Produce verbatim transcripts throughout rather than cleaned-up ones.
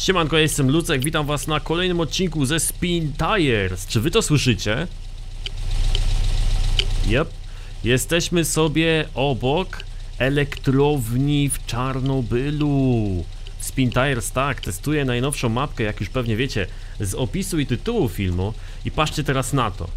Siemanko, ja jestem Lucek, witam was na kolejnym odcinku ze Spin Tires. Czy wy to słyszycie? Yep. Jesteśmy sobie obok elektrowni w Czarnobylu. Spin Tires, tak, testuję najnowszą mapkę, jak już pewnie wiecie, z opisu i tytułu filmu. I patrzcie teraz na to.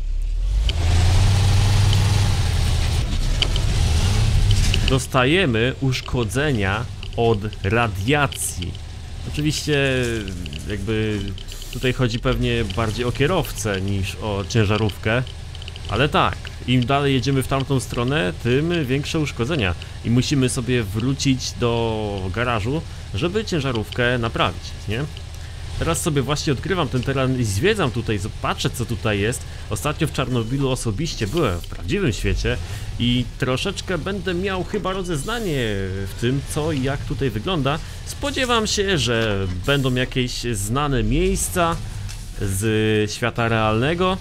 Dostajemy uszkodzenia od radiacji. Oczywiście jakby tutaj chodzi pewnie bardziej o kierowcę niż o ciężarówkę, ale tak, im dalej jedziemy w tamtą stronę, tym większe uszkodzenia i musimy sobie wrócić do garażu, żeby ciężarówkę naprawić, nie? Teraz sobie właśnie odkrywam ten teren i zwiedzam tutaj, patrzę co tutaj jest. Ostatnio w Czarnobylu osobiście byłem w prawdziwym świecie i troszeczkę będę miał chyba rozeznanie w tym, co i jak tutaj wygląda. Spodziewam się, że będą jakieś znane miejsca z świata realnego.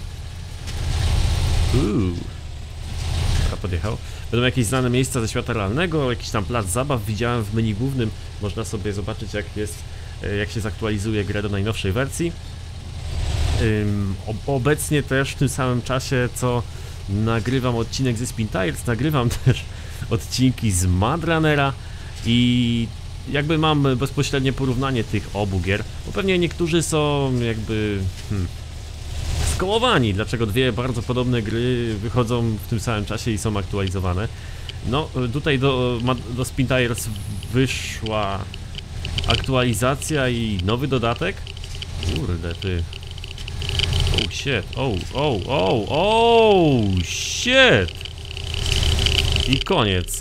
Uuu. Dobra, podjechał. Będą jakieś znane miejsca ze świata realnego, jakiś tam plac zabaw widziałem w menu głównym. Można sobie zobaczyć jak jest, jak się zaktualizuje grę do najnowszej wersji. Ym, obecnie też w tym samym czasie co nagrywam odcinek ze Spin Tires, nagrywam też odcinki z Mad Runnera i jakby mam bezpośrednie porównanie tych obu gier, bo pewnie niektórzy są jakby hmm, skołowani, dlaczego dwie bardzo podobne gry wychodzą w tym samym czasie i są aktualizowane. No tutaj do, do Spin Tires wyszła aktualizacja i nowy dodatek. Kurde ty. Oh shit, oh, oh, oh, oh, shit. I koniec.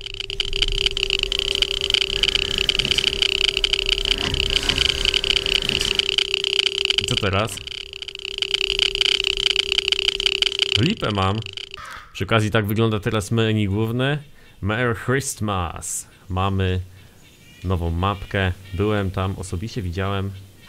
I co teraz? Lipę mam. Przy okazji tak wygląda teraz menu główne. Merry Christmas. Mamy nową mapkę. Byłem tam, osobiście widziałem.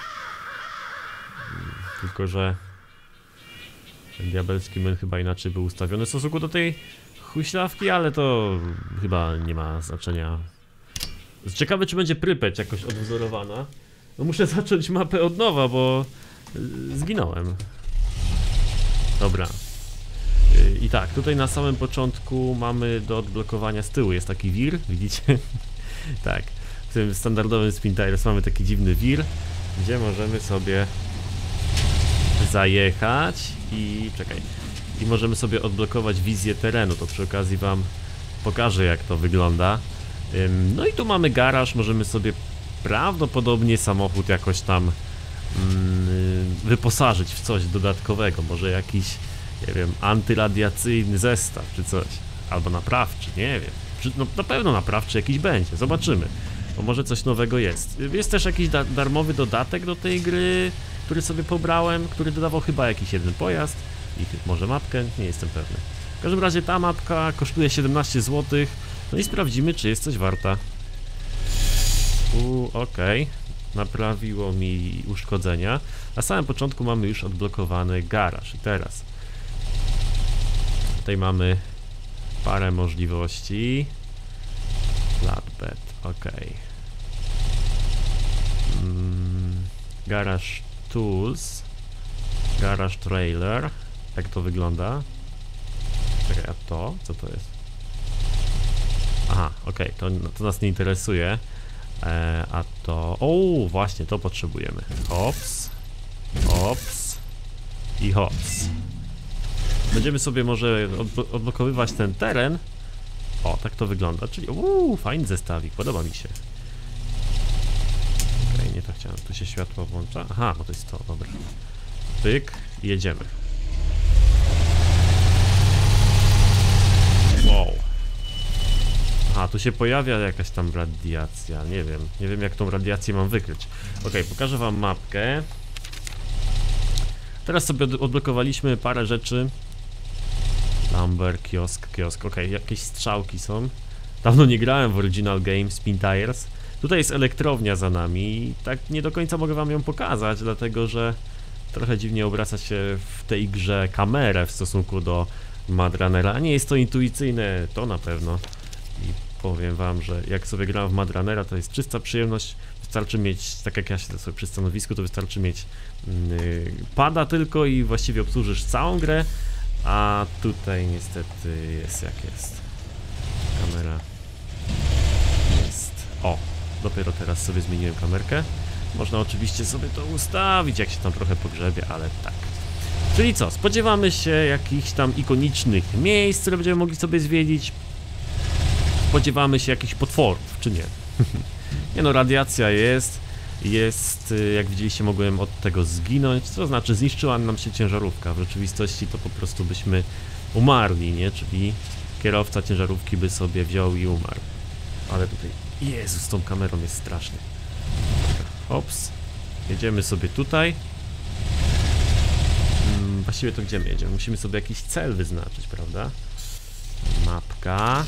Tylko że ten diabelski menu chyba inaczej był ustawiony w stosunku do tej huśtawki, ale to chyba nie ma znaczenia. Ciekawe czy będzie Prypeć jakoś odwzorowana. No muszę zacząć mapę od nowa, bo zginąłem. Dobra. I tak, tutaj na samym początku mamy do odblokowania z tyłu jest taki wir, widzicie? Tak, w tym standardowym Spin Tires mamy taki dziwny wir, gdzie możemy sobie zajechać i czekaj, i możemy sobie odblokować wizję terenu, to przy okazji wam pokażę jak to wygląda. No i tu mamy garaż, możemy sobie prawdopodobnie samochód jakoś tam mm, wyposażyć w coś dodatkowego, może jakiś, nie wiem, antyradiacyjny zestaw czy coś, albo naprawczy, nie wiem, no, na pewno naprawczy jakiś będzie, zobaczymy, bo może coś nowego jest. Jest też jakiś da darmowy dodatek do tej gry, który sobie pobrałem, który dodawał chyba jakiś jeden pojazd i może mapkę, nie jestem pewny. W każdym razie ta mapka kosztuje siedemnaście złotych, no i sprawdzimy czy jest coś warta. Uuu, okej, okay. Naprawiło mi uszkodzenia. Na samym początku mamy już odblokowany garaż i teraz tutaj mamy parę możliwości. Flatbed, ok. Mm, Garage Tools, Garage Trailer. Jak to wygląda? Czekaj, a to? Co to jest? Aha, ok, to, to nas nie interesuje. E, a to... O, właśnie, to potrzebujemy. Hops, hops i hops. Będziemy sobie może odblokowywać ten teren. O, tak to wygląda, czyli uuu, fajny zestawik, podoba mi się. Okej, okay, nie to chciałem, tu się światło włącza. Aha, bo to jest to, dobra. Pyk, jedziemy. Wow. Aha, tu się pojawia jakaś tam radiacja, nie wiem, nie wiem jak tą radiację mam wykryć. Okej, okay, pokażę wam mapkę. Teraz sobie odblokowaliśmy parę rzeczy. Lumber, kiosk, kiosk, ok, jakieś strzałki są. Dawno nie grałem w Original Game Spin Tires. Tutaj jest elektrownia za nami i tak nie do końca mogę wam ją pokazać, dlatego że trochę dziwnie obraca się w tej grze kamerę w stosunku do Mad Runnera. Nie jest to intuicyjne, to na pewno. I powiem wam, że jak sobie grałem w Mad Runnera, to jest czysta przyjemność. wystarczy mieć, tak jak ja siedzę sobie przy stanowisku, to wystarczy mieć yy, pada tylko i właściwie obsłużysz całą grę, a tutaj niestety jest jak jest. Kamera jest, o, dopiero teraz sobie zmieniłem kamerkę. Można oczywiście sobie to ustawić, jak się tam trochę pogrzebie, ale tak. Czyli co, spodziewamy się jakichś tam ikonicznych miejsc, które będziemy mogli sobie zwiedzić. Spodziewamy się jakichś potworów, czy nie? Nie no, radiacja jest, jest, jak widzieliście, mogłem od tego zginąć, to znaczy zniszczyła nam się ciężarówka. W rzeczywistości to po prostu byśmy umarli, nie? Czyli kierowca ciężarówki by sobie wziął i umarł. Ale tutaj, Jezus, z tą kamerą jest strasznie. Ops, jedziemy sobie tutaj. Hmm, właściwie to gdzie my jedziemy? Musimy sobie jakiś cel wyznaczyć, prawda? Mapka.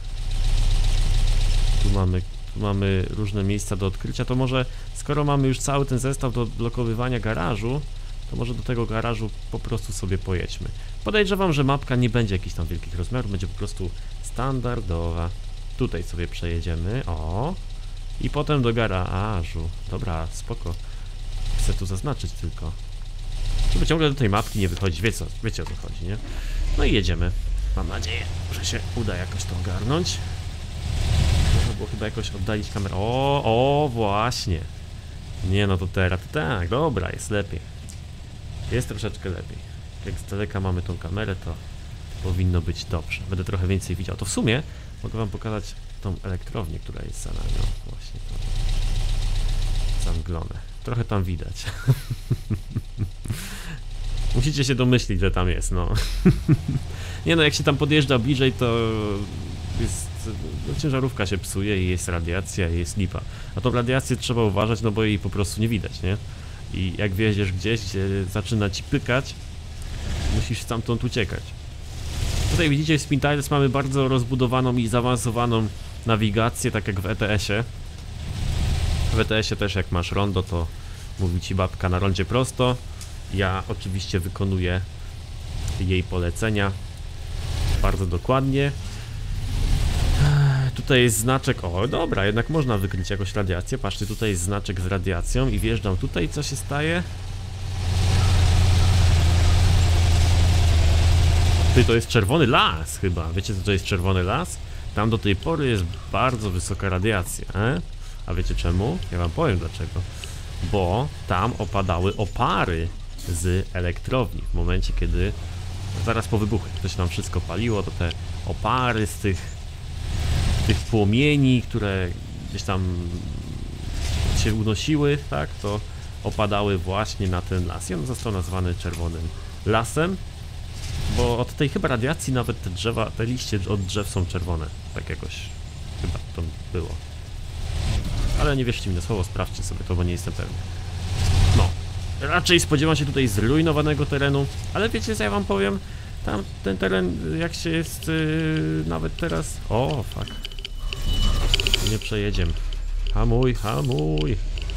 Tu mamy, tu mamy różne miejsca do odkrycia, to może skoro mamy już cały ten zestaw do odblokowywania garażu, to może do tego garażu po prostu sobie pojedźmy. Podejrzewam, że mapka nie będzie jakichś tam wielkich rozmiarów, będzie po prostu standardowa. Tutaj sobie przejedziemy, o. I potem do garażu. Dobra, spoko. Chcę tu zaznaczyć tylko, żeby ciągle do tej mapki nie wychodzić. Wiecie, wiecie o co chodzi, nie? No i jedziemy. Mam nadzieję, że się uda jakoś to ogarnąć. Można było chyba jakoś oddalić kamerę. O, o, właśnie. Nie no, to teraz to tak, dobra, jest lepiej. Jest troszeczkę lepiej. Jak z daleka mamy tą kamerę, to powinno być dobrze. Będę trochę więcej widział. To w sumie mogę wam pokazać tą elektrownię, która jest za nami. No, właśnie to. Zamglone. Trochę tam widać. Musicie się domyślić, że tam jest, no. Nie no, jak się tam podjeżdża bliżej, to jest, no, ciężarówka się psuje i jest radiacja i jest lipa. A tą radiację trzeba uważać, no bo jej po prostu nie widać, nie? I jak wjedziesz gdzieś, gdzie zaczyna ci pykać, musisz stamtąd uciekać. Tutaj widzicie, w Spintiles mamy bardzo rozbudowaną i zaawansowaną nawigację, tak jak w E T S-ie. W E T S-ie też jak masz rondo, to mówi ci babka na rondzie prosto. Ja oczywiście wykonuję jej polecenia bardzo dokładnie. Tutaj jest znaczek, o dobra, jednak można wykryć jakąś radiację. Patrzcie, tutaj jest znaczek z radiacją i wjeżdżam tutaj, co się staje? Ty, to jest czerwony las chyba, wiecie co to jest czerwony las? Tam do tej pory jest bardzo wysoka radiacja, e? A wiecie czemu? Ja wam powiem dlaczego. Bo tam opadały opary z elektrowni w momencie, kiedy zaraz po wybuchu, to się tam wszystko paliło, to te opary z tych tych płomieni, które gdzieś tam się unosiły, tak, to opadały właśnie na ten las i on został nazwany czerwonym lasem, bo od tej chyba radiacji nawet te drzewa, te liście od drzew są czerwone, tak jakoś chyba to było. Ale nie wierzcie mi na słowo, sprawdźcie sobie to, bo nie jestem pewny. No, raczej spodziewam się tutaj zrujnowanego terenu, ale wiecie co ja wam powiem? Tam ten teren, jak się jest yy, nawet teraz... O, fuck. Nie przejedziemy. Hamuj, hamuj.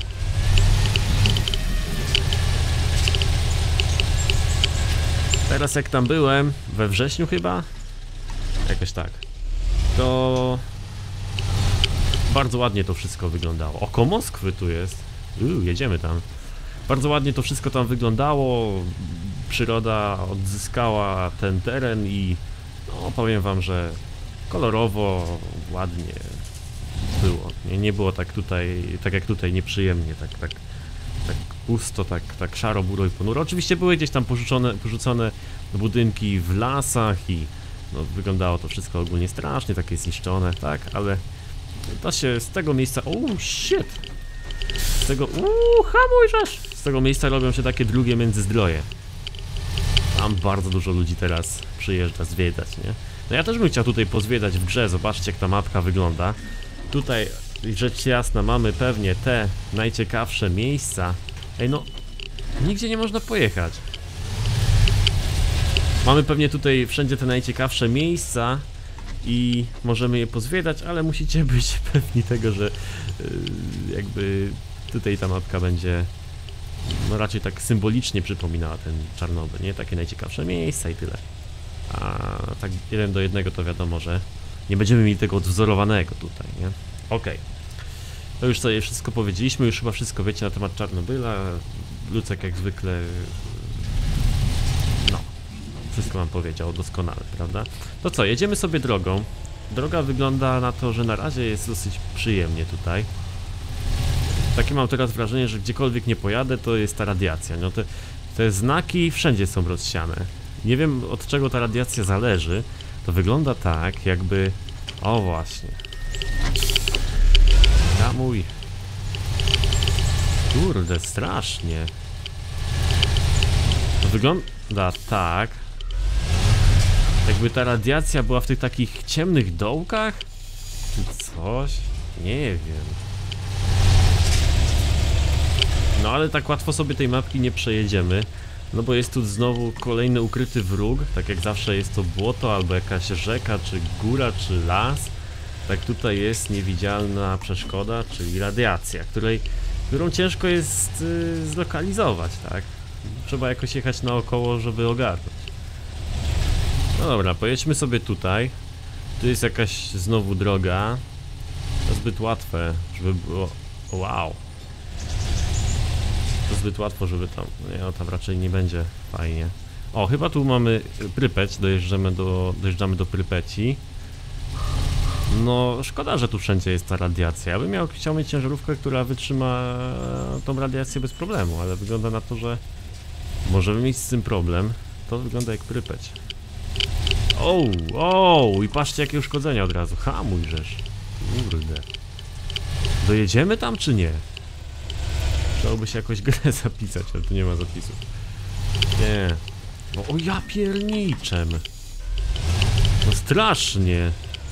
Teraz jak tam byłem, we wrześniu chyba? Jakoś tak. To... bardzo ładnie to wszystko wyglądało. Oko Moskwy tu jest. Uuu, jedziemy tam. Bardzo ładnie to wszystko tam wyglądało. Przyroda odzyskała ten teren i no, powiem wam, że kolorowo, ładnie było. Nie, nie było tak tutaj, tak jak tutaj, nieprzyjemnie, tak, tak, tak pusto, tak, tak szaro, buro i ponuro. Oczywiście były gdzieś tam porzucone, porzucone budynki w lasach i no, wyglądało to wszystko ogólnie strasznie, takie zniszczone, tak, ale to się z tego miejsca... Oh shit! Z tego... Uuu, hamuj żeż! Z tego miejsca robią się takie drugie międzyzdroje. Tam bardzo dużo ludzi teraz przyjeżdża zwiedzać, nie? No ja też bym chciał tutaj pozwiedzać w grze, zobaczcie jak ta mapka wygląda. Tutaj, rzecz jasna, mamy pewnie te najciekawsze miejsca. Ej no, nigdzie nie można pojechać. Mamy pewnie tutaj wszędzie te najciekawsze miejsca i możemy je pozwiedzać, ale musicie być pewni tego, że yy, jakby tutaj ta mapka będzie no raczej tak symbolicznie przypominała ten Czarnobyl, nie? Takie najciekawsze miejsca i tyle. A tak jeden do jednego to wiadomo, że nie będziemy mieli tego odwzorowanego tutaj, nie? Okej. To już sobie wszystko powiedzieliśmy, już chyba wszystko wiecie na temat Czarnobyla. Lucek jak zwykle... No, wszystko nam powiedział doskonale, prawda? To co, jedziemy sobie drogą. Droga wygląda na to, że na razie jest dosyć przyjemnie tutaj. Takie mam teraz wrażenie, że gdziekolwiek nie pojadę, to jest ta radiacja. No te, te znaki wszędzie są rozsiane. Nie wiem, od czego ta radiacja zależy. To wygląda tak, jakby... O właśnie. Ja mój. Kurde, strasznie. To wygląda tak, jakby ta radiacja była w tych takich ciemnych dołkach? Czy coś? Nie wiem. No ale tak łatwo sobie tej mapki nie przejedziemy. No bo jest tu znowu kolejny ukryty wróg. Tak jak zawsze jest to błoto, albo jakaś rzeka, czy góra, czy las. Tak tutaj jest niewidzialna przeszkoda, czyli radiacja, której, którą ciężko jest y, zlokalizować, tak? Trzeba jakoś jechać naokoło, żeby ogarnąć. No dobra, pojedźmy sobie tutaj. Tu jest jakaś znowu droga. To zbyt łatwe, żeby było... Wow. To zbyt łatwo, żeby tam... Nie, no tam raczej nie będzie fajnie. O, chyba tu mamy Prypeć, dojeżdżamy do, dojeżdżamy do Prypeci. No, szkoda, że tu wszędzie jest ta radiacja. Ja bym miał, chciał mieć ciężarówkę, która wytrzyma tą radiację bez problemu, ale wygląda na to, że możemy mieć z tym problem. To wygląda jak Prypeć. O, o, i patrzcie jakie uszkodzenia od razu. Hamuj żeż. Kurde. Dojedziemy tam czy nie? Chciałoby się jakoś grę zapisać, ale tu nie ma zapisów. Nie. No, o ja pierniczem. No strasznie.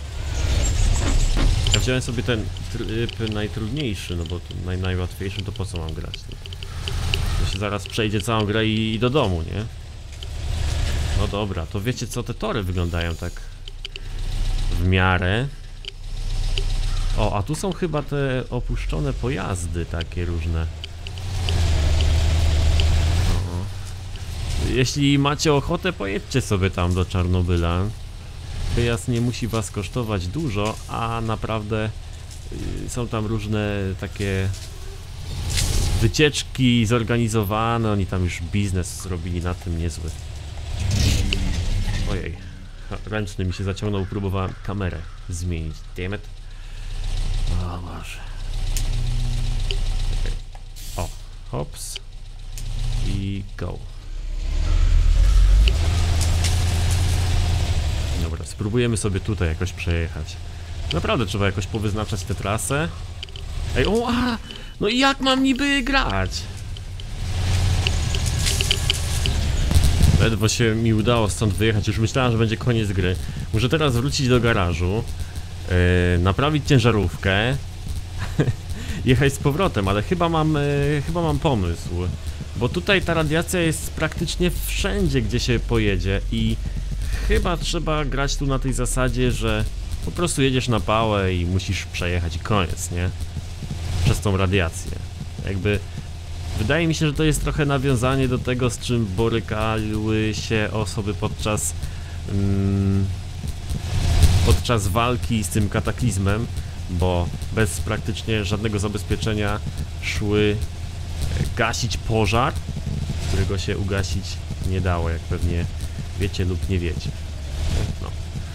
Ja wziąłem sobie ten tryb najtrudniejszy, no bo naj, najłatwiejszy to po co mam grać? To się zaraz przejdzie całą grę i, i do domu, nie? No dobra, to wiecie co, te tory wyglądają tak w miarę. O, a tu są chyba te opuszczone pojazdy takie różne. O. Jeśli macie ochotę, pojedźcie sobie tam do Czarnobyla. Wyjazd nie musi was kosztować dużo, a naprawdę y, są tam różne takie wycieczki zorganizowane, oni tam już biznes zrobili na tym niezły. Ojej, ręczny mi się zaciągnął, próbowałem kamerę zmienić. Damn it. O Boże. Okay. O, hops i go. Dobra, spróbujemy sobie tutaj jakoś przejechać. Naprawdę trzeba jakoś powyznaczać tę trasę. Ej, o, a, no i jak mam niby grać? Ledwo się mi udało stąd wyjechać, już myślałem, że będzie koniec gry. Muszę teraz wrócić do garażu, yy, naprawić ciężarówkę, jechać z powrotem, ale chyba mam, yy, chyba mam pomysł. Bo tutaj ta radiacja jest praktycznie wszędzie, gdzie się pojedzie i chyba trzeba grać tu na tej zasadzie, że po prostu jedziesz na pałę i musisz przejechać i koniec, nie? Przez tą radiację. Jakby... Wydaje mi się, że to jest trochę nawiązanie do tego, z czym borykały się osoby podczas... Mm, podczas walki z tym kataklizmem, bo bez praktycznie żadnego zabezpieczenia szły gasić pożar, którego się ugasić nie dało, jak pewnie wiecie lub nie wiecie. No.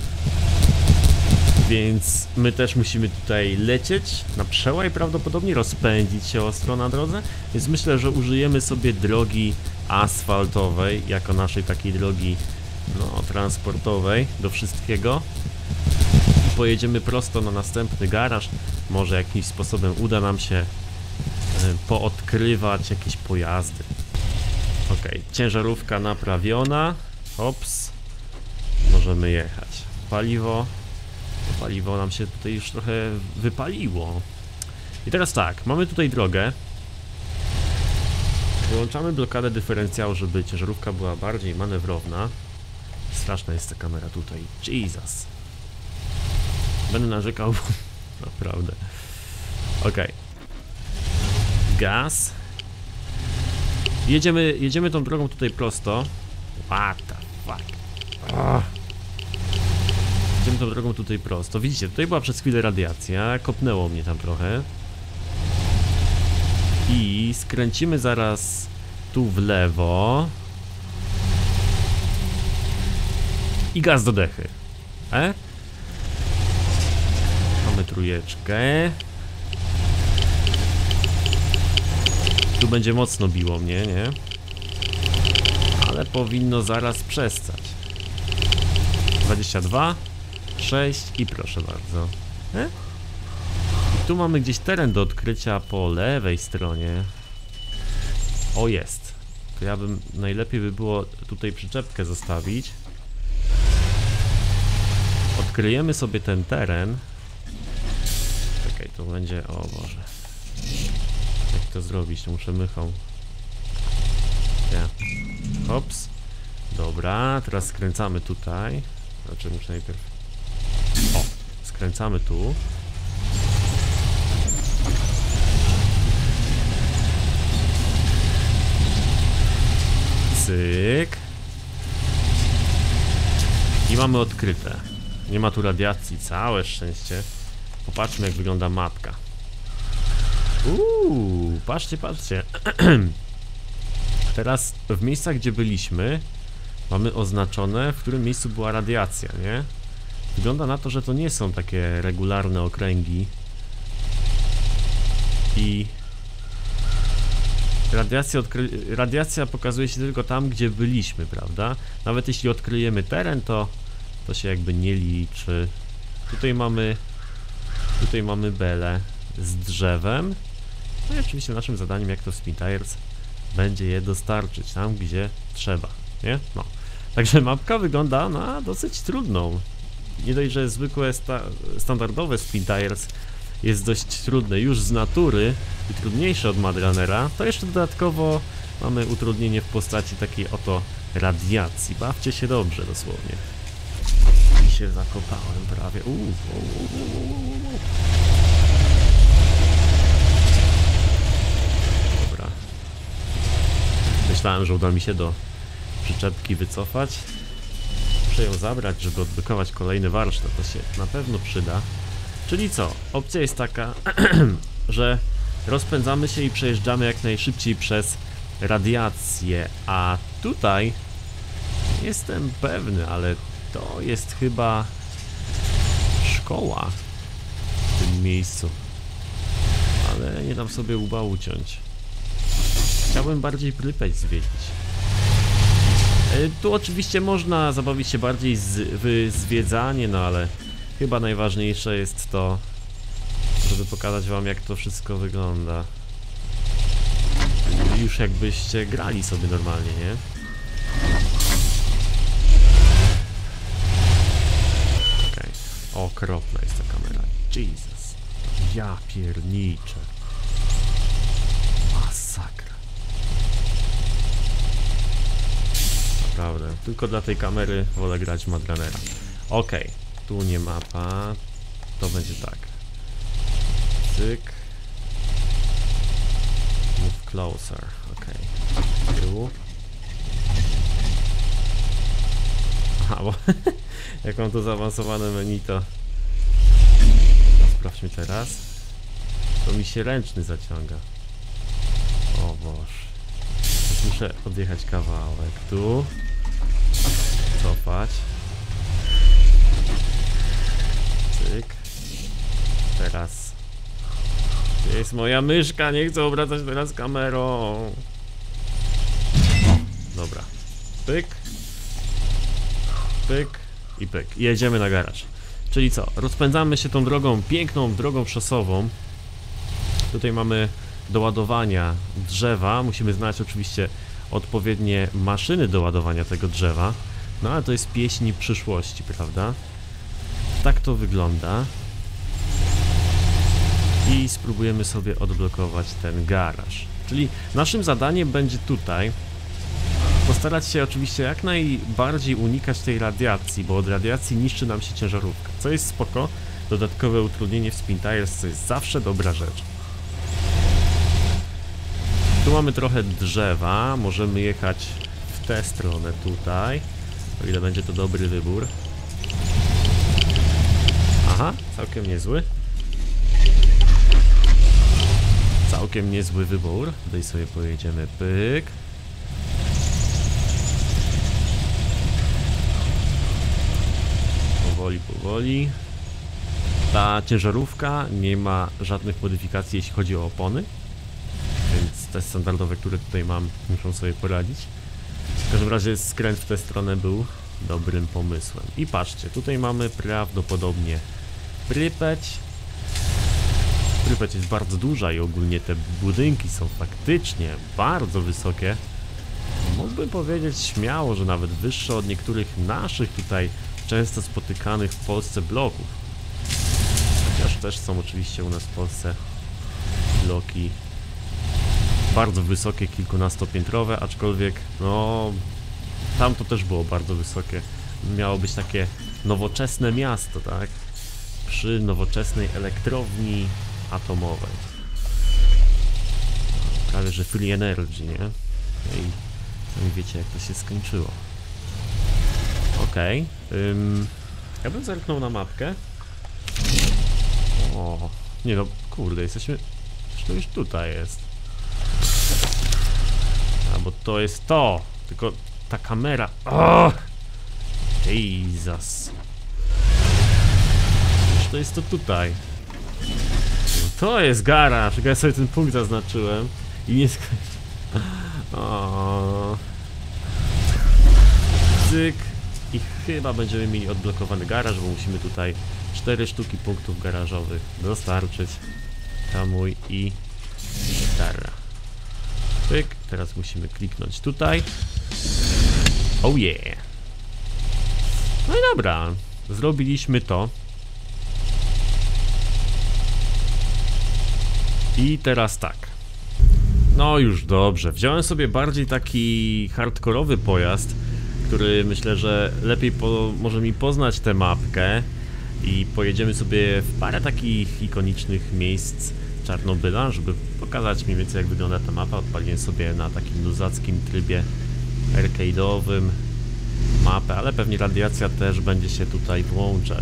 Więc my też musimy tutaj lecieć na przełaj, prawdopodobnie rozpędzić się ostro na drodze, więc myślę, że użyjemy sobie drogi asfaltowej jako naszej takiej drogi no, transportowej do wszystkiego i pojedziemy prosto na następny garaż. Może jakimś sposobem uda nam się poodkrywać jakieś pojazdy. Ok, ciężarówka naprawiona. Hops. Możemy jechać. Paliwo. To paliwo nam się tutaj już trochę wypaliło. I teraz tak, mamy tutaj drogę. Wyłączamy blokadę dyferencjału, żeby ciężarówka była bardziej manewrowna. Straszna jest ta kamera tutaj. Jesus. Będę narzekał. Naprawdę. Ok. Gaz. Jedziemy, jedziemy tą drogą tutaj prosto. What the fuck. Oh. Jedziemy tą drogą tutaj prosto. Widzicie, tutaj była przez chwilę radiacja. Kopnęło mnie tam trochę. I skręcimy zaraz tu w lewo. I gaz do dechy. E? Mamy trójeczkę. Tu będzie mocno biło mnie, nie? Ale powinno zaraz przestać. dwadzieścia dwa, sześć i proszę bardzo. E? I tu mamy gdzieś teren do odkrycia po lewej stronie. O, jest. To ja bym, najlepiej by było tutaj przyczepkę zostawić. Odkryjemy sobie ten teren. Czekaj, to będzie... O Boże. Jak to zrobić? Muszę mychą. Ja. Hops. Dobra, teraz skręcamy tutaj. Znaczy muszę najpierw... O! Skręcamy tu. Cyk. I mamy odkryte. Nie ma tu radiacji, całe szczęście. Popatrzmy, jak wygląda mapka. Uuu, patrzcie, patrzcie. Teraz w miejscach, gdzie byliśmy, mamy oznaczone, w którym miejscu była radiacja, nie? Wygląda na to, że to nie są takie regularne okręgi. I radiacja, odkry... radiacja pokazuje się tylko tam, gdzie byliśmy, prawda? Nawet jeśli odkryjemy teren, to to się jakby nie liczy. Tutaj mamy tutaj mamy belę z drzewem. No i oczywiście naszym zadaniem, jak to w Spintires, będzie je dostarczyć tam, gdzie trzeba, nie? No. Także mapka wygląda na dosyć trudną. Nie dość, że zwykłe sta standardowe Spintires jest dość trudne już z natury i trudniejsze od Mad Runnera, to jeszcze dodatkowo mamy utrudnienie w postaci takiej oto radiacji. Bawcie się dobrze, dosłownie. I się zakopałem prawie. Uuu, uuu, uuu, uuu. Dobra. Myślałem, że uda mi się do przyczepki wycofać. Muszę ją zabrać, żeby odblokować kolejny warsztat. To się na pewno przyda. Czyli co? Opcja jest taka, że rozpędzamy się i przejeżdżamy jak najszybciej przez radiację. A tutaj nie jestem pewny, ale to jest chyba szkoła w tym miejscu. Ale nie dam sobie łba uciąć. Chciałbym bardziej Prypeć zwiedzić. Tu oczywiście można zabawić się bardziej z, w zwiedzanie, no ale chyba najważniejsze jest to, żeby pokazać wam, jak to wszystko wygląda. Już jakbyście grali sobie normalnie, nie? Okej. Okay. Okropna jest ta kamera. Jesus. Ja pierniczę. Masakra. Naprawdę. Tylko dla tej kamery wolę grać w Mad Runnera. Okej. Okay. Tu nie mapa. To będzie tak. Cyk. Move closer. Okej. Okay. Tu. Aha, bo jak mam to zaawansowane menu, to... No, sprawdźmy teraz. To mi się ręczny zaciąga. O Boże. Teraz muszę odjechać kawałek. Tu. Cofać. Cyk. Teraz. Gdzie jest moja myszka? Nie chcę obracać teraz kamerą. O, dobra. Pyk. Pyk. I pyk. I jedziemy na garaż. Czyli co? Rozpędzamy się tą drogą, piękną drogą szosową. Tutaj mamy do ładowania drzewa. Musimy znaleźć oczywiście odpowiednie maszyny do ładowania tego drzewa. No ale to jest pieśń przyszłości, prawda? Tak to wygląda. I spróbujemy sobie odblokować ten garaż. Czyli naszym zadaniem będzie tutaj postarać się oczywiście jak najbardziej unikać tej radiacji, bo od radiacji niszczy nam się ciężarówka. Co jest spoko, dodatkowe utrudnienie w Spintires, co jest zawsze dobra rzecz. Tu mamy trochę drzewa, możemy jechać w tę stronę tutaj, o ile będzie to dobry wybór. Aha, całkiem niezły. Całkiem niezły wybór. Tutaj sobie pojedziemy, pyk. Powoli, powoli. Ta ciężarówka nie ma żadnych modyfikacji, jeśli chodzi o opony. Więc te standardowe, które tutaj mam, muszą sobie poradzić. W każdym razie skręt w tę stronę był dobrym pomysłem. I patrzcie, tutaj mamy prawdopodobnie Prypeć. Prypeć jest bardzo duża i ogólnie te budynki są faktycznie bardzo wysokie. Mógłbym powiedzieć śmiało, że nawet wyższe od niektórych naszych tutaj często spotykanych w Polsce bloków. Chociaż też są oczywiście u nas w Polsce bloki bardzo wysokie, kilkunastopiętrowe, aczkolwiek no tam to też było bardzo wysokie. Miało być takie nowoczesne miasto, tak? Przy nowoczesnej elektrowni atomowej. Prawie że free energy, nie? I sami wiecie, jak to się skończyło. Okej. Okay. Ym, ja bym zerknął na mapkę. O, nie no, kurde, jesteśmy... To już tutaj jest. A, bo to jest to. Tylko ta kamera... O! Jesus. Przecież to jest to tutaj. No to jest garaż. Ja sobie ten punkt zaznaczyłem. I nie skończyłem. O. Cyk. I chyba będziemy mieli odblokowany garaż, bo musimy tutaj cztery sztuki punktów garażowych dostarczyć. Tamuj i gitara. Pyk. Teraz musimy kliknąć tutaj. Oh yeah. No i dobra. Zrobiliśmy to. I teraz tak. No już dobrze. Wziąłem sobie bardziej taki hardkorowy pojazd, który myślę, że lepiej po, może mi poznać tę mapkę. I pojedziemy sobie w parę takich ikonicznych miejsc Czarnobyla, żeby pokazać mniej więcej, jak wygląda ta mapa. Odpaliłem sobie na takim luzackim trybie arcade'owym mapę, ale pewnie radiacja też będzie się tutaj włączać.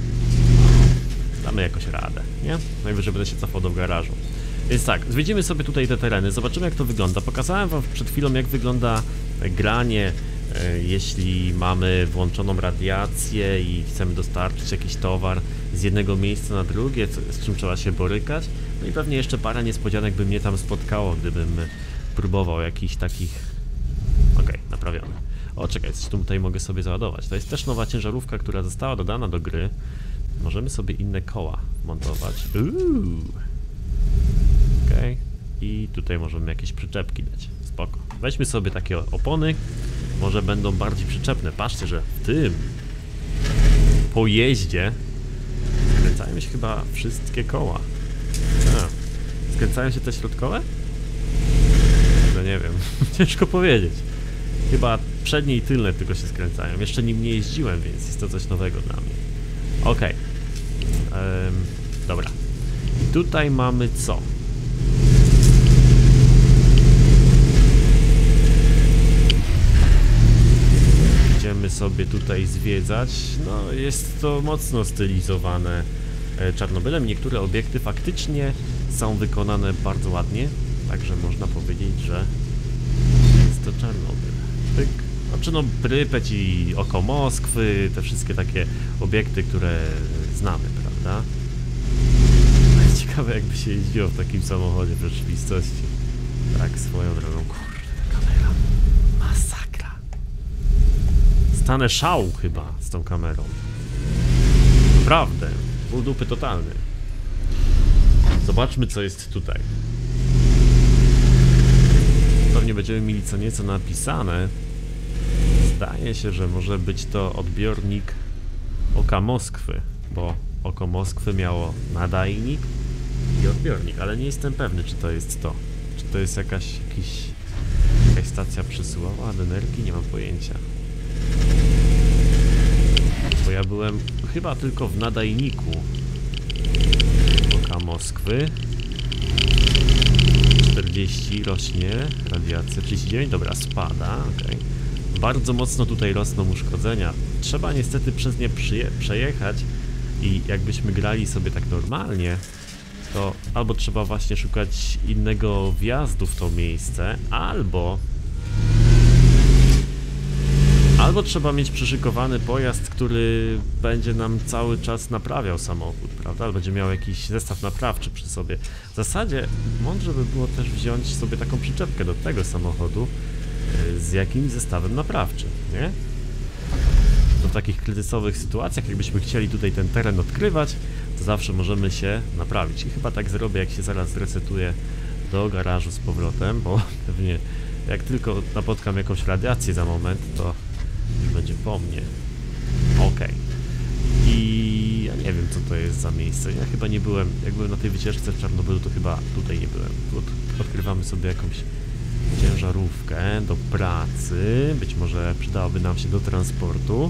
Damy jakoś radę, nie? Najwyżej będę się cofał do garażu. Więc tak, zwiedzimy sobie tutaj te tereny, zobaczymy, jak to wygląda. Pokazałem wam przed chwilą, jak wygląda granie, e, jeśli mamy włączoną radiację i chcemy dostarczyć jakiś towar z jednego miejsca na drugie, co, z czym trzeba się borykać. No i pewnie jeszcze parę niespodzianek by mnie tam spotkało, gdybym próbował jakichś takich... Okej, okay, naprawiony. O, czekaj, coś tutaj mogę sobie załadować. To jest też nowa ciężarówka, która została dodana do gry. Możemy sobie inne koła montować. Uuu. Okej. Okay. I tutaj możemy jakieś przyczepki dać. Spoko. Weźmy sobie takie opony. Może będą bardziej przyczepne. Patrzcie, że w tym pojeździe skręcają się chyba wszystkie koła. A. Skręcają się te środkowe? No nie wiem. Ciężko powiedzieć. Chyba przednie i tylne tylko się skręcają. Jeszcze nim nie jeździłem, więc jest to coś nowego dla mnie. Okej. Okay. Um, dobra. I tutaj mamy co? Będziemy sobie tutaj zwiedzać. No, jest to mocno stylizowane Czarnobylem. Niektóre obiekty faktycznie są wykonane bardzo ładnie. Także można powiedzieć, że jest to Czarnobyl. Pyk. Znaczy no Prypeć i oko Moskwy, te wszystkie takie obiekty, które znamy, prawda? Ciekawe, jakby się jeździło w takim samochodzie w rzeczywistości. Tak, swoją drogą. Kurde, ta kamera. Masakra. Stanę szału chyba z tą kamerą. Naprawdę. Ból dupy totalny. Zobaczmy, co jest tutaj. Pewnie będziemy mieli co nieco napisane. Zdaje się, że może być to odbiornik oka Moskwy, bo oko Moskwy miało nadajnik i odbiornik, ale nie jestem pewny, czy to jest to. Czy to jest jakaś, jakiś, jakaś stacja przesyłowa od energii? Nie mam pojęcia. Bo ja byłem chyba tylko w nadajniku oka Moskwy. czterdzieści rośnie, radiacja trzydzieści dziewięć, dobra, spada, okej. Okay. Bardzo mocno tutaj rosną uszkodzenia. Trzeba niestety przez nie przejechać i jakbyśmy grali sobie tak normalnie, to albo trzeba właśnie szukać innego wjazdu w to miejsce, albo albo trzeba mieć przyszykowany pojazd, który będzie nam cały czas naprawiał samochód, prawda? Albo będzie miał jakiś zestaw naprawczy przy sobie. W zasadzie mądrze by było też wziąć sobie taką przyczepkę do tego samochodu z jakimś zestawem naprawczym, nie? To w takich kryzysowych sytuacjach, jakbyśmy chcieli tutaj ten teren odkrywać, to zawsze możemy się naprawić. I chyba tak zrobię, jak się zaraz zresetuję do garażu z powrotem, bo pewnie jak tylko napotkam jakąś radiację za moment, to już będzie po mnie. Okej. Okay. I ja nie wiem, co to jest za miejsce. Ja chyba nie byłem, jak byłem na tej wycieczce w Czarnobylu, to chyba tutaj nie byłem. Tu od, odkrywamy sobie jakąś ciężarówkę do pracy. Być może przydałoby nam się do transportu.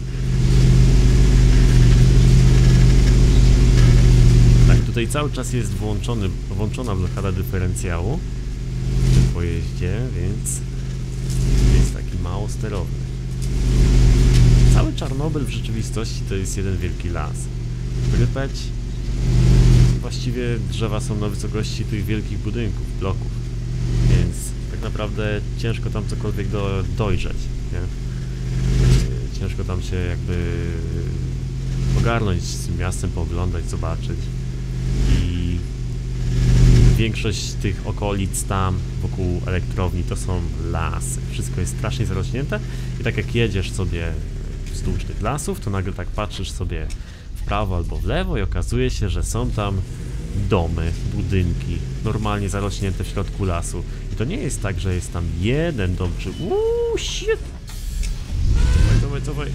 Tak, tutaj cały czas jest włączony, włączona blokada dyferencjału w tym pojeździe, więc jest taki mało sterowny. Cały Czarnobyl w rzeczywistości to jest jeden wielki las. Prypeć, właściwie drzewa są na wysokości tych wielkich budynków, bloków, więc tak naprawdę ciężko tam cokolwiek do, dojrzeć, nie? Ciężko tam się jakby ogarnąć z tym miastem, pooglądać, zobaczyć. I większość tych okolic tam wokół elektrowni to są lasy. Wszystko jest strasznie zarośnięte i tak jak jedziesz sobie wzdłuż tych lasów, to nagle tak patrzysz sobie w prawo albo w lewo i okazuje się, że są tam domy, budynki, normalnie zarośnięte w środku lasu. I to nie jest tak, że jest tam jeden dom, czy... Uuu, shit! Dawaj, dawaj, dawaj.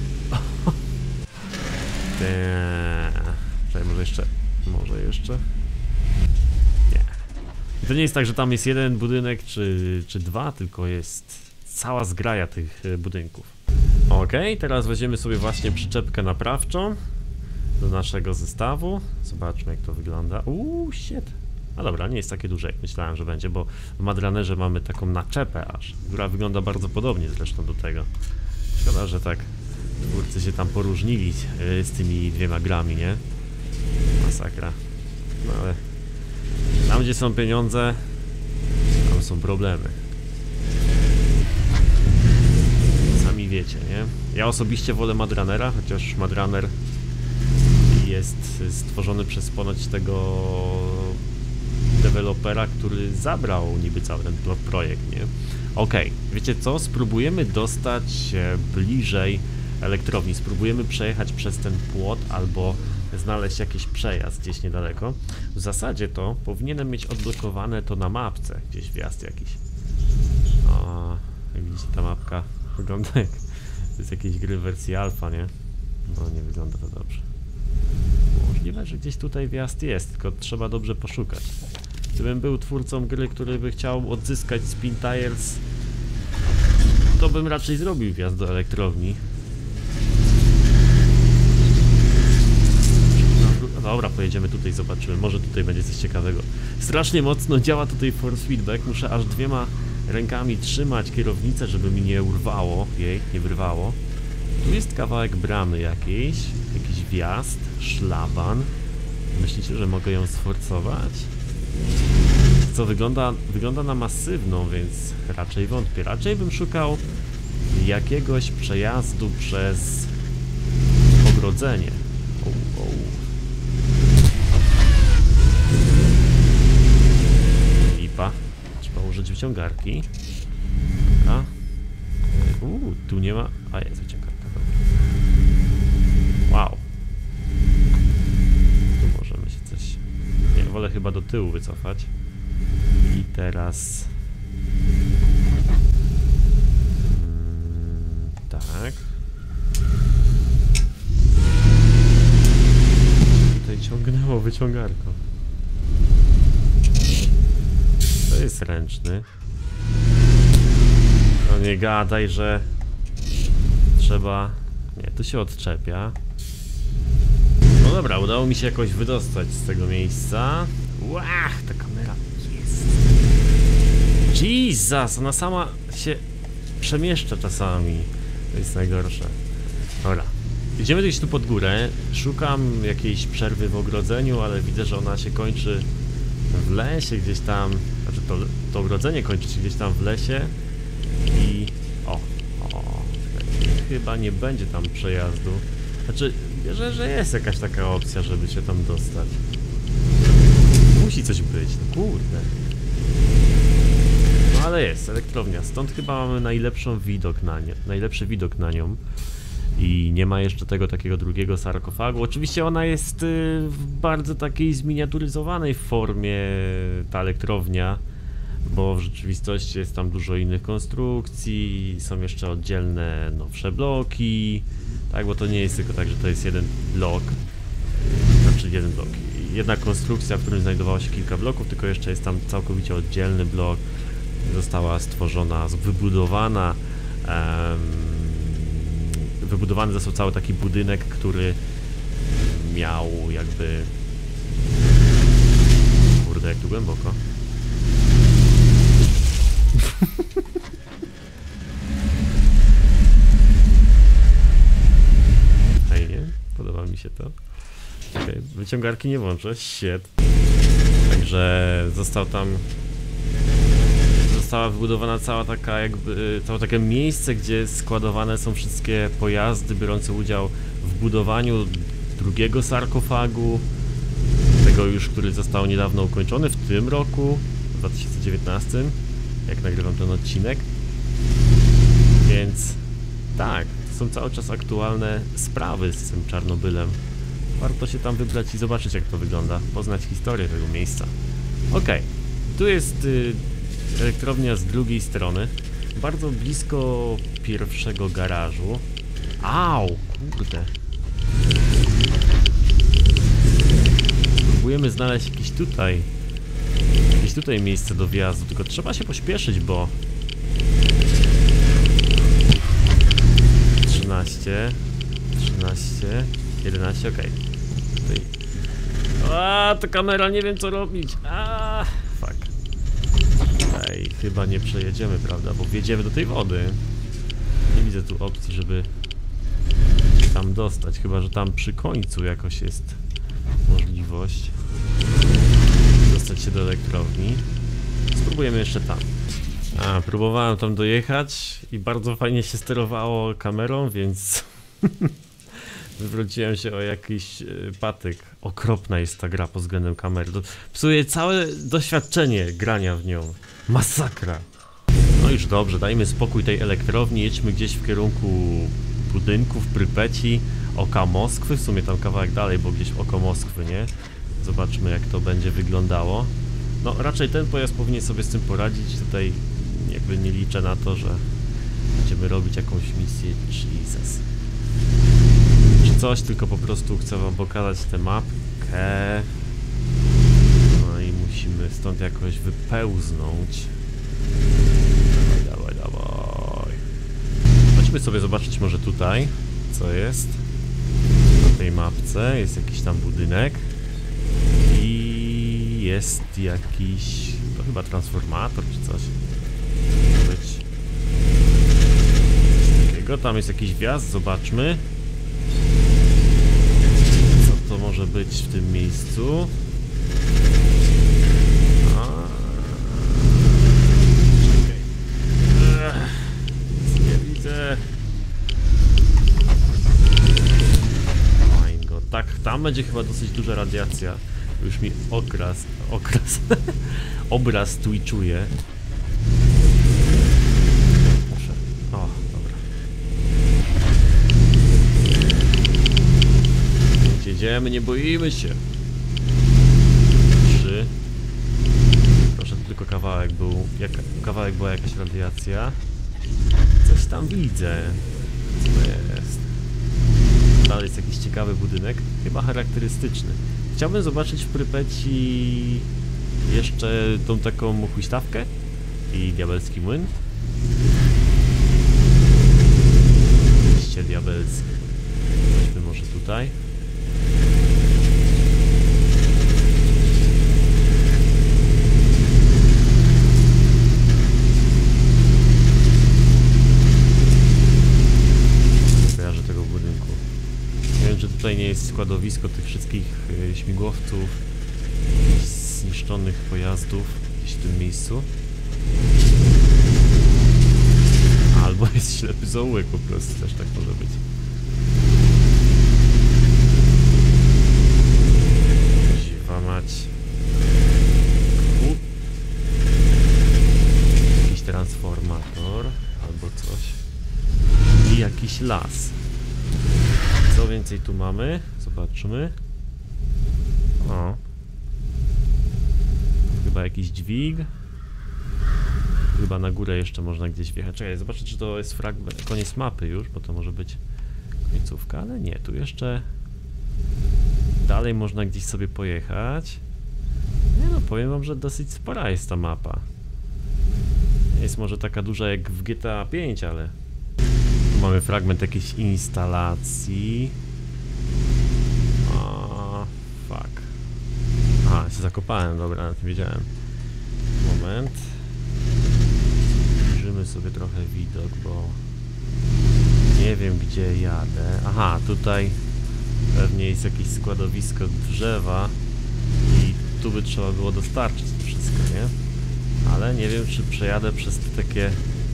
Czekaj, może jeszcze... Może jeszcze... Nie. I to nie jest tak, że tam jest jeden budynek, czy, czy dwa, tylko jest cała zgraja tych budynków. Ok, teraz weźmiemy sobie właśnie przyczepkę naprawczą do naszego zestawu. Zobaczmy, jak to wygląda. Uuu, shit. No dobra, nie jest takie duże, jak myślałem, że będzie, bo w Madranerze mamy taką naczepę aż, która wygląda bardzo podobnie zresztą do tego. Szkoda, że tak twórcy się tam poróżnili z tymi dwiema grami, nie? Masakra. No ale tam, gdzie są pieniądze, tam są problemy. Sami wiecie, nie? Ja osobiście wolę Madranera, chociaż Madranner jest stworzony przez ponoć tego dewelopera, który zabrał niby cały ten projekt, nie? Okej, okay. Wiecie co? Spróbujemy dostać się bliżej elektrowni, spróbujemy przejechać przez ten płot albo znaleźć jakiś przejazd gdzieś niedaleko. W zasadzie to powinienem mieć odblokowane to na mapce, gdzieś wjazd jakiś. O, jak widzicie, ta mapka wygląda jak z jakiejś gry w wersji alfa, nie? No nie wygląda to dobrze. Możliwe, że gdzieś tutaj wjazd jest, tylko trzeba dobrze poszukać. Gdybym był twórcą gry, który by chciał odzyskać Spin Tires, to bym raczej zrobił wjazd do elektrowni. No dobra, pojedziemy tutaj, zobaczymy. Może tutaj będzie coś ciekawego. Strasznie mocno działa tutaj force feedback. Muszę aż dwiema rękami trzymać kierownicę, żeby mi nie urwało jej, nie wyrwało. Tu jest kawałek bramy jakiejś, jakiś wjazd, szlaban. Myślicie, że mogę ją sforcować? Co wygląda, wygląda na masywną, więc raczej wątpię. Raczej bym szukał jakiegoś przejazdu przez ogrodzenie. O, o. Lipa. Trzeba użyć wyciągarki. A. Uuu, tu nie ma... A jest wyciągarka. Wow. Tu możemy się coś... Nie, wolę chyba do tyłu wycofać. I teraz... Hmm, tak. Tutaj ciągnęło wyciągarką. To jest ręczny. No nie gadaj, że... Trzeba... Nie, tu się odczepia. No dobra, udało mi się jakoś wydostać z tego miejsca. Łach, ta kamera jest. Jesus, ona sama się przemieszcza czasami. To jest najgorsze. Dobra, Idziemy gdzieś tu pod górę, szukam jakiejś przerwy w ogrodzeniu, ale widzę, że ona się kończy w lesie gdzieś tam, znaczy to, to ogrodzenie kończy się gdzieś tam w lesie i o, o, chyba nie będzie tam przejazdu, znaczy wierzę, że jest jakaś taka opcja, żeby się tam dostać. Musi coś być, no kurde. No ale jest, elektrownia, stąd chyba mamy najlepszą widok na nie, najlepszy widok na nią. I nie ma jeszcze tego takiego drugiego sarkofagu. Oczywiście ona jest y, w bardzo takiej zminiaturyzowanej formie, ta elektrownia, bo w rzeczywistości jest tam dużo innych konstrukcji, są jeszcze oddzielne nowsze bloki, tak, bo to nie jest tylko tak, że to jest jeden blok, znaczy jeden blok, jedna konstrukcja, w którym znajdowało się kilka bloków, tylko jeszcze jest tam całkowicie oddzielny blok, została stworzona, wybudowana, um, wybudowany został cały taki budynek, który miał jakby... Kurde, jak tu głęboko. Fajnie, podoba mi się to. Okay, wyciągarki nie włączę, shit. Także został tam... Została wybudowana cała taka jakby, całe takie miejsce, gdzie składowane są wszystkie pojazdy biorące udział w budowaniu drugiego sarkofagu, tego już, który został niedawno ukończony w tym roku, w dwa tysiące dziewiętnastym, jak nagrywam ten odcinek. Więc tak, to są cały czas aktualne sprawy z tym Czarnobylem. Warto się tam wybrać i zobaczyć, jak to wygląda, poznać historię tego miejsca. Okej, tu jest... Y elektrownia z drugiej strony, bardzo blisko pierwszego garażu. Au, kurde. Spróbujemy znaleźć jakieś tutaj, jakieś tutaj miejsce do wjazdu, tylko trzeba się pośpieszyć, bo... trzynaście, trzynaście, jedenaście, okej. Okay. A, ta kamera, nie wiem co robić. A, fuck. Ej, chyba nie przejedziemy, prawda, bo wjedziemy do tej wody. Nie widzę tu opcji, żeby tam dostać, chyba że tam przy końcu jakoś jest możliwość dostać się do elektrowni. Spróbujemy jeszcze tam. A, próbowałem tam dojechać i bardzo fajnie się sterowało kamerą, więc wywróciłem się o jakiś patyk. Okropna jest ta gra pod względem kamery. Psuje całe doświadczenie grania w nią. Masakra. No już dobrze, dajmy spokój tej elektrowni, jedźmy gdzieś w kierunku budynków Prypeci, oka Moskwy, w sumie tam kawałek dalej, bo gdzieś oko Moskwy, nie? Zobaczmy, jak to będzie wyglądało. No raczej ten pojazd powinien sobie z tym poradzić, tutaj jakby nie liczę na to, że będziemy robić jakąś misję. Jesus. Czy coś, tylko po prostu chcę wam pokazać tę mapkę. No i musimy stąd jakoś wypełznąć. Dawaj, dawaj, dawaj. Chodźmy sobie zobaczyć może tutaj, co jest. Na tej mapce jest jakiś tam budynek. I jest jakiś... to chyba transformator czy coś. Może być coś takiego. Tam jest jakiś wjazd, zobaczmy. Co to może być w tym miejscu? A... czekaj. Ech, nie widzę. Fajnie go. Tak, tam będzie chyba dosyć duża radiacja. Już mi okras, okras, obraz twitchuje. Muszę. O, dobra. Jedziemy, nie boimy się. Trzy. Proszę, tylko kawałek był, jak, kawałek była jakaś radiacja. Coś tam widzę. Co to jest? Dalej jest jakiś ciekawy budynek, chyba charakterystyczny. Chciałbym zobaczyć w Prypeci jeszcze tą taką huśtawkę i diabelski młyn. Liście diabelskie. Weźmy może tutaj. Kojarzę tego budynku. jest składowisko tych wszystkich y, śmigłowców, zniszczonych pojazdów gdzieś w tym miejscu. Albo jest ślepy zaułek po prostu, też tak może być. Dziwa mać. U. Jakiś transformator albo coś. I jakiś las. Co więcej tu mamy? Zobaczmy. O. Chyba jakiś dźwig. Chyba na górę jeszcze można gdzieś wjechać. Czekaj, zobaczę, czy to jest fragment, koniec mapy już, bo to może być końcówka, ale nie, tu jeszcze dalej można gdzieś sobie pojechać. Nie no, powiem wam, że dosyć spora jest ta mapa. Nie jest może taka duża jak w G T A pięć, ale tu mamy fragment jakiejś instalacji. O, fuck. A, się zakopałem, dobra, nawet nie wiedziałem. Moment. Zbliżymy sobie trochę widok, bo nie wiem, gdzie jadę. Aha, tutaj pewnie jest jakieś składowisko drzewa i tu by trzeba było dostarczyć to wszystko, nie? Ale nie wiem, czy przejadę przez te takie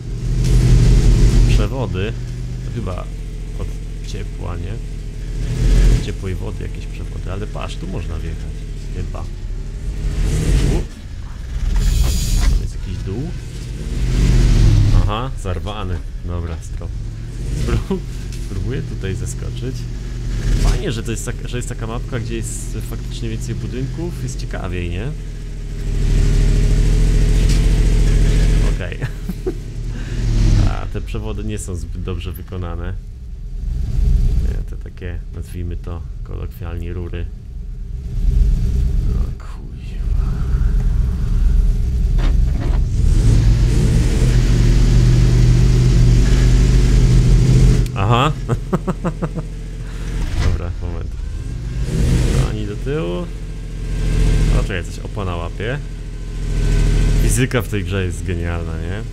przewody. To chyba od ciepła, nie? Od ciepłej wody jakieś przewody, ale patrz, tu można wjechać. Chyba. U. Tam jest jakiś dół. Aha, zarwany. Dobra, stop. Spróbuję tutaj zeskoczyć. Fajnie, że to jest, tak, że jest taka mapka, gdzie jest faktycznie więcej budynków. Jest ciekawiej, nie? Okej. Okay. A te przewody nie są zbyt dobrze wykonane. Nie, te takie, nazwijmy to kolokwialnie, rury. No kurwa. Aha. Dobra, moment. No, ani do tyłu. O, czekaj, coś opona łapie. Fizyka w tej grze jest genialna, nie?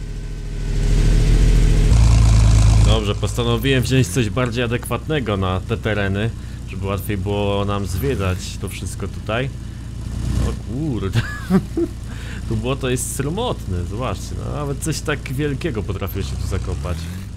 Dobrze, postanowiłem wziąć coś bardziej adekwatnego na te tereny, żeby łatwiej było nam zwiedzać to wszystko tutaj. O kurde. Tu błoto jest sromotne, zobaczcie, no, nawet coś tak wielkiego potrafię się tu zakopać.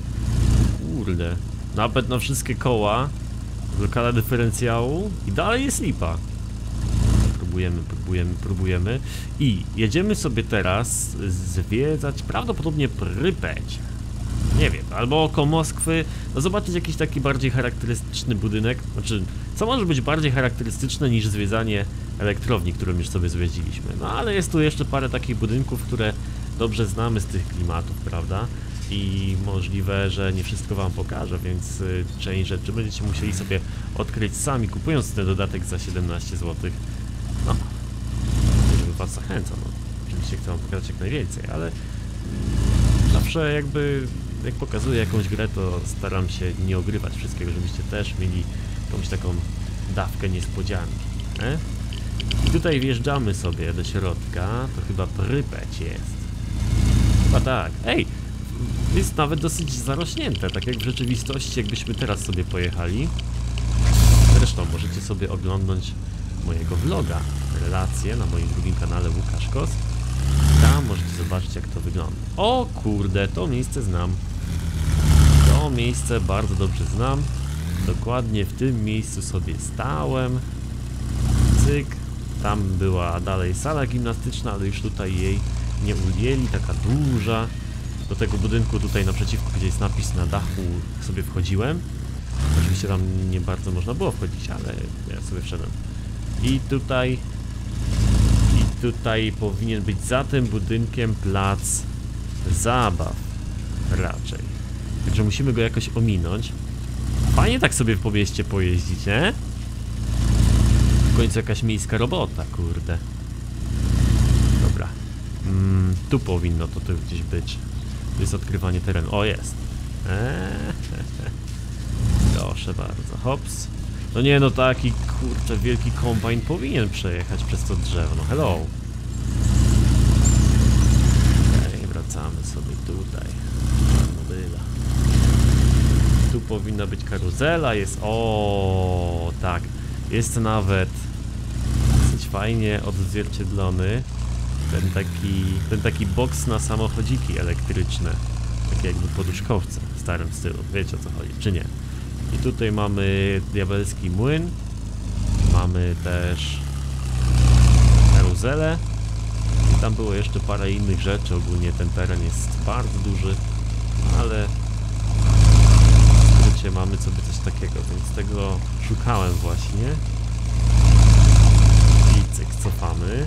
Kurde. Napęd na wszystkie koła, blokada dyferencjału i dalej jest lipa. Próbujemy, próbujemy, próbujemy. I jedziemy sobie teraz zwiedzać prawdopodobnie Prypeć. Nie wiem, albo oko Moskwy. No zobaczyć jakiś taki bardziej charakterystyczny budynek. Znaczy, co może być bardziej charakterystyczne niż zwiedzanie elektrowni, którą już sobie zwiedziliśmy. No ale jest tu jeszcze parę takich budynków, które dobrze znamy z tych klimatów, prawda? I możliwe, że nie wszystko wam pokażę, więc y, część rzeczy będziecie musieli sobie odkryć sami, kupując ten dodatek za siedemnaście złotych. No, żeby was zachęcał. No. Oczywiście chcę wam pokazać jak najwięcej, ale zawsze jakby, jak pokazuję jakąś grę, to staram się nie ogrywać wszystkiego, żebyście też mieli jakąś taką dawkę niespodzianki. Nie? I tutaj wjeżdżamy sobie do środka, to chyba Prypeć jest. Chyba tak. Ej! Jest nawet dosyć zarośnięte, tak jak w rzeczywistości, jakbyśmy teraz sobie pojechali. Zresztą możecie sobie oglądnąć mojego vloga, relacje na moim drugim kanale Łukasz Kos. Tam możecie zobaczyć, jak to wygląda. O kurde, to miejsce znam. To miejsce bardzo dobrze znam. Dokładnie w tym miejscu sobie stałem. Cyk. Tam była dalej sala gimnastyczna, ale już tutaj jej nie ujęli, taka duża. Do tego budynku tutaj naprzeciwko, gdzie jest napis na dachu, sobie wchodziłem. Oczywiście tam nie bardzo można było wchodzić, ale ja sobie wszedłem. I tutaj... I tutaj powinien być za tym budynkiem plac zabaw. Raczej. Także musimy go jakoś ominąć. Fajnie tak sobie po mieście pojeździć, nie? W końcu jakaś miejska robota, kurde. Dobra. Mm, tu powinno to tu gdzieś być. Tu jest odkrywanie terenu. O, jest. Eee, proszę bardzo. Hops. No nie, no taki, kurczę, wielki kombajn powinien przejechać przez to drzewo. No hello. Okej, okay, wracamy sobie tutaj. Modyla. Tu powinna być karuzela, jest... O, tak. Jest nawet dosyć fajnie odzwierciedlony ten taki, ten taki boks na samochodziki elektryczne. Takie jakby poduszkowce w starym stylu. Wiecie, o co chodzi, czy nie? I tutaj mamy diabelski młyn. Mamy też karuzelę. I tam było jeszcze parę innych rzeczy. Ogólnie ten teren jest bardzo duży, ale w skrócie mamy sobie coś takiego, więc tego szukałem właśnie. I cyk, cofamy.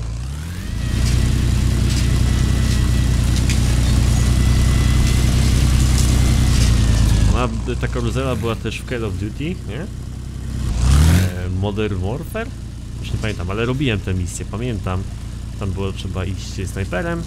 A ta karuzela była też w Call of Duty, nie? E, Modern Warfare? Już nie pamiętam, ale robiłem tę misję, pamiętam. Tam było trzeba iść snajperem.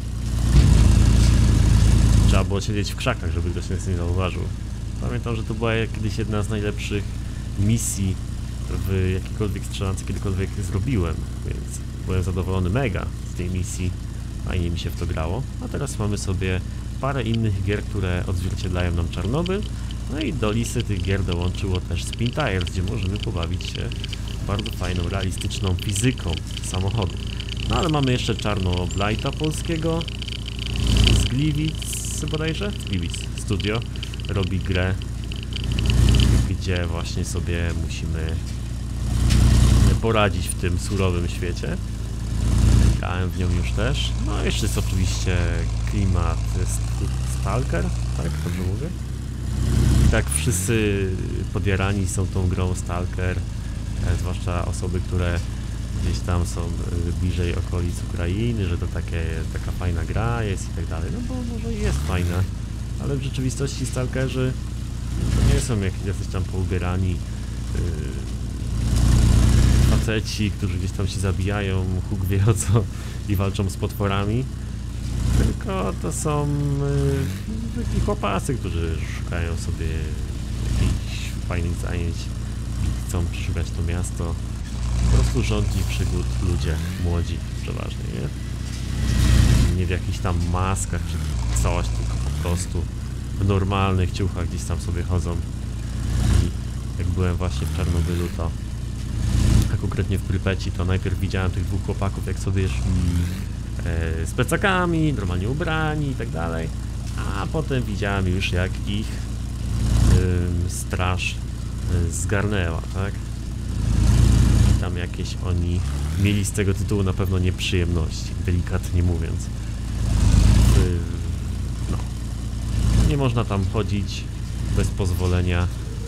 Trzeba było siedzieć w krzakach, żeby ktoś nas nie zauważył. Pamiętam, że to była kiedyś jedna z najlepszych misji w jakiejkolwiek strzelance kiedykolwiek zrobiłem, więc byłem zadowolony mega z tej misji. Fajnie mi się w to grało. A teraz mamy sobie parę innych gier, które odzwierciedlają nam Czarnobyl. No i do listy tych gier dołączyło też Spin Tires, gdzie możemy pobawić się bardzo fajną, realistyczną fizyką samochodu. No ale mamy jeszcze Czarnoblighta polskiego z Gliwic bodajże? Gliwic Studio robi grę, gdzie właśnie sobie musimy poradzić w tym surowym świecie. Grałem w nią już też. No jeszcze jest oczywiście klimat Stalker, tak? Dobrze mówię? I tak wszyscy podjarani są tą grą Stalker, e, zwłaszcza osoby, które gdzieś tam są bliżej okolic Ukrainy, że to takie, taka fajna gra jest i tak dalej. No bo może jest fajna, ale w rzeczywistości Stalkerzy to nie są jakieś jacyś tam poubierani yy, faceci, którzy gdzieś tam się zabijają, Huk wie o co, i walczą z potworami. Tylko to są yy, taki chłopacy, którzy szukają sobie jakichś fajnych zajęć, chcą przeszukać to miasto. Po prostu rządni przygód ludzie, młodzi przeważnie, nie? Nie w jakichś tam maskach czy coś, tylko po prostu w normalnych ciuchach gdzieś tam sobie chodzą. I jak byłem właśnie w Czarnobylu, to a konkretnie w Prypeci, to najpierw widziałem tych dwóch chłopaków, jak sobie szli e, z plecakami, normalnie ubrani i tak dalej, a potem widziałem już, jak ich e, straż e, zgarnęła, tak? I tam jakieś oni mieli z tego tytułu na pewno nieprzyjemności, delikatnie mówiąc. E, no. Nie można tam chodzić bez pozwolenia,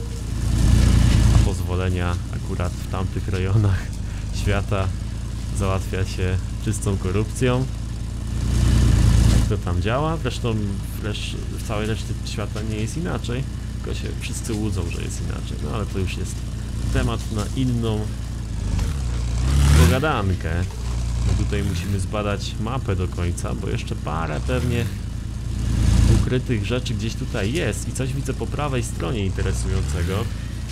a pozwolenia akurat w tamtych rejonach świata załatwia się czystą korupcją. Jak to tam działa? Zresztą w całej reszcie świata nie jest inaczej, tylko się wszyscy łudzą, że jest inaczej. No ale to już jest temat na inną pogadankę. My tutaj musimy zbadać mapę do końca, bo jeszcze parę pewnie ukrytych rzeczy gdzieś tutaj jest i coś widzę po prawej stronie interesującego.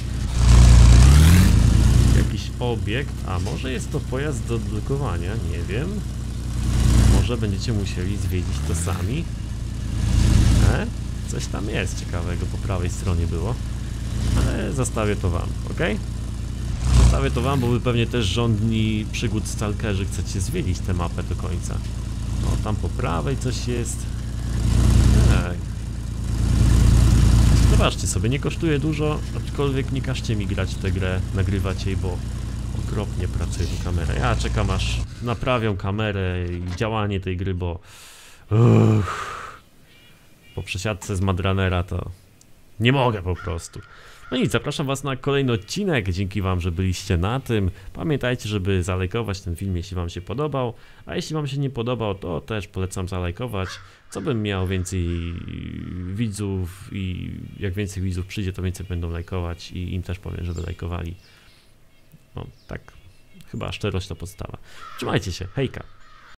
Jakiś obiekt, a może jest to pojazd do odblokowania, nie wiem. Może będziecie musieli zwiedzić to sami. E? Coś tam jest ciekawego, po prawej stronie było. Ale zostawię to wam, ok? Zostawię to wam, bo wy pewnie też rządni przygód stalkerzy chcecie zwiedzić tę mapę do końca. O, tam po prawej coś jest. Tak. Zobaczcie sobie, nie kosztuje dużo, aczkolwiek nie każcie mi grać w tę grę, nagrywać jej, bo okropnie pracuje tu kamera. Ja czekam, aż naprawią kamerę i działanie tej gry, bo uff, po przesiadce z Madranera to nie mogę po prostu. No nic, zapraszam was na kolejny odcinek, dzięki wam, że byliście na tym. Pamiętajcie, żeby zalajkować ten film, jeśli wam się podobał, a jeśli wam się nie podobał, to też polecam zalajkować, co bym miał więcej widzów i jak więcej widzów przyjdzie, to więcej będą lajkować i im też powiem, żeby lajkowali. No tak, chyba szczerość to podstawa. Trzymajcie się, hejka!